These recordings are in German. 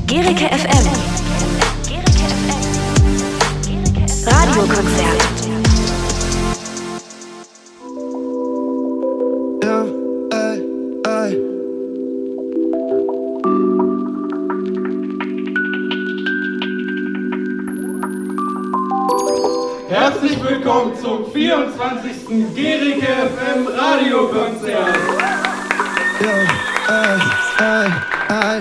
Gericke FM. Radiokonzert. Ja, ey, ey. Herzlich willkommen zum 24. Gericke FM Radiokonzert. Ja, ey, ey.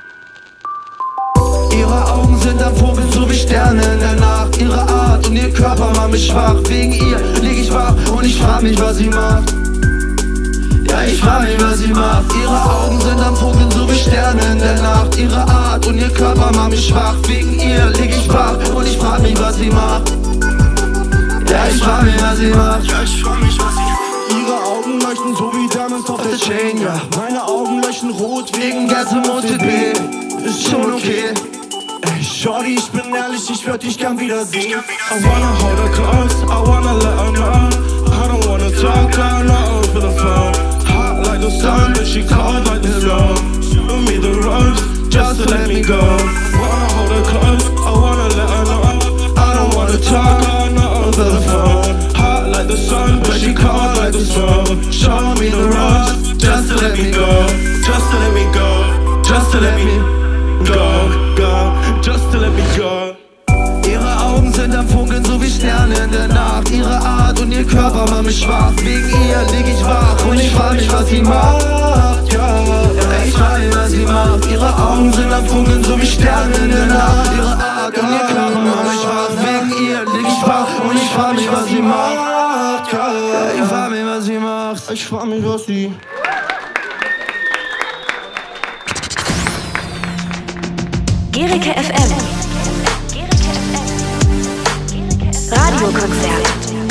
Ihre Augen sind am Funkeln, so wie Sterne in der Nacht. Ihre Art und ihr Körper macht mich schwach. Wegen ihr lieg ich wach und ich frag mich, was sie macht. Ja, ich frag mich, was sie macht. Ihre Augen sind am Funkeln, so wie Sterne in der Nacht. Ihre Art und ihr Körper macht mich schwach. Wegen ihr lieg ich wach und ich frag mich, was sie macht. Ja, ich frag mich, was sie macht. Ja, ich frag mich, was sie macht. Ihre Augen leuchten so wie Diamonds auf der Chain, ja. Meine Augen leuchten rot wegen Gas im OTB. Ist schon okay. Ey, Shorty, ich bin ehrlich, ich würd dich gern wiedersehen. I wanna hold her close, I wanna let her know. I don't wanna talk, I'm not over the phone. Hot like the sun, but she cold like the snow. Show me the ropes, just to let me go. Wanna hold her close, I wanna let her know. I don't wanna talk, I'm not over the phone. Hot like the sun, but she cold like the snow. Show me the ropes, just to let me go. Just to let me go, just to let me go, just to let me go. Ihre Augen sind am Funkeln, so wie Sterne in der Nacht. Ihre Art und ihr Körper macht mich schwach. Wegen ihr lieg ich wach und ich frag mich, was sie macht. Ja, ich frag mich, was sie macht. Ihre Augen sind am Funkeln, so wie Sterne in der Nacht. Ihre Art und ihr Körper macht mich schwach. Wegen ihr lieg ich wach und ich frag mich, was sie macht. Ja, ich frag mich, was sie macht. Ich frag mich, was sie... Gericke FM. Radiokonzert.